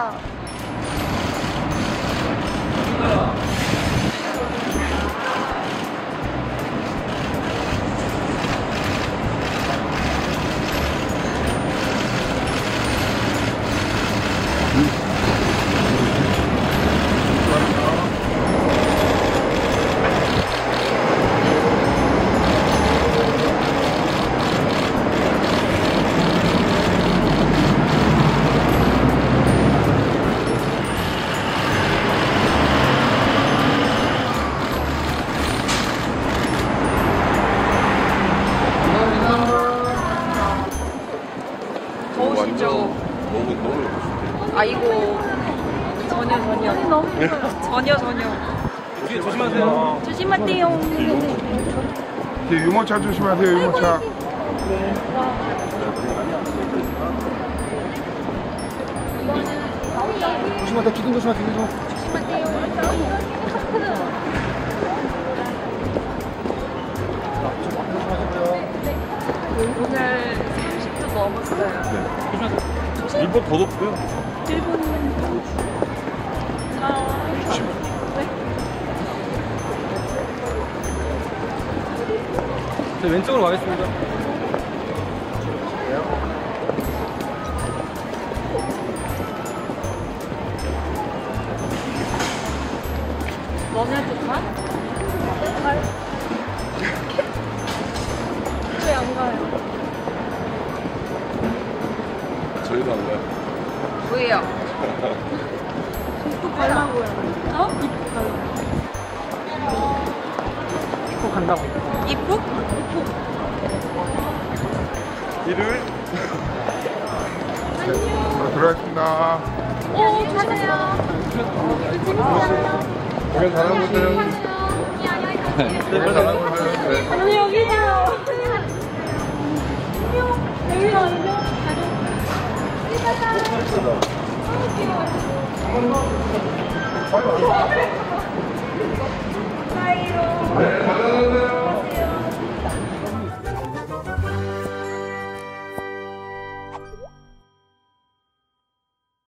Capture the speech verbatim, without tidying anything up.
가자. 더우시죠? 너무 너무 예쁘시네. 아이고 전혀 전혀 너무 전혀 전혀 뒤에 조심하세요. 조심하세요. 뒤에 유모차 조심하세요. 유모차. 조심하세요. 기둥 조심하세요. 기둥. 오늘 삼십 도 넘었어요. 네. 일본 더 덥고요. 일본 아 네? 네, 왼쪽으로 가겠습니다. 너네도 가? 갈? 왜 안 가요? 저희도 안 가요. 왜요? 입국 가려고요. 어? 입국 가려고. 입국 간다고. 입국? 일요일? 자, 들어가겠습니다. 오, 조심하세요. 공연 잘하고 있어요. 공연 잘하고 있어요. 언니 여기 있어요. 안녕. 여기가 안녕. 빨리 와.